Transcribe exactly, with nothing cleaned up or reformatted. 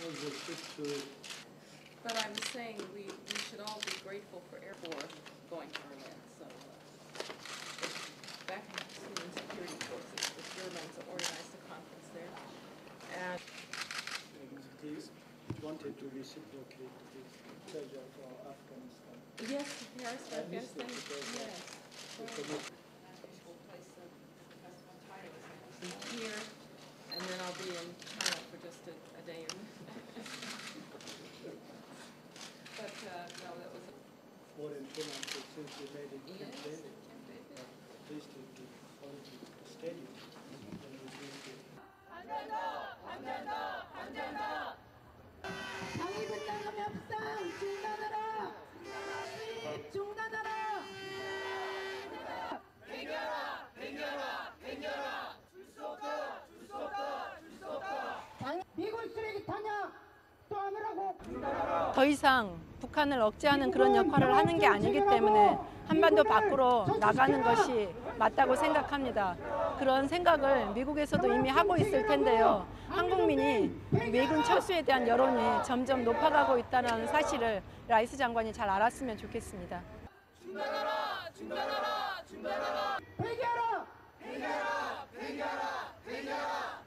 was a trip to. But I was saying we, we should all be grateful for Air Force going to Berlin. So uh, back in the Syrian security forces, the Germans organized a conference there. And They wanted to reciprocate this treasure for Afghanistan. yes, Paris, I missed it Afghanistan. because, uh, Yes. the Right. committee- Unusual place to invest my time is I'll be here, and then I'll be in China for just a, a day. Or but uh, no, that was. More than two months since we made it Yes, Camp David. Camp David. At least to the quality stadium. And we used to. 방위군장 협상 중단하라! 중단하라! 팽겨라! 팽겨라! 팽겨라! 줄 수 없다! 줄 수 없다! 줄 수 없다! 방- 미군 쓰레기 탄약 또 하느라고 더 이상 북한을 억제하는 그런 역할을 하는 게 아니기 때문에 한반도 밖으로 나가는 것이 맞다고 생각합니다. 그런 생각을 미국에서도 이미 하고 있을 텐데요. 한국민이 미군 철수에 대한 여론이 점점 높아가고 있다는 사실을 라이스 장관이 잘 알았으면 좋겠습니다. 중단하라! 중단하라! 중단하라! 폐기하라! 팽겨라! 팽겨라! 팽겨라!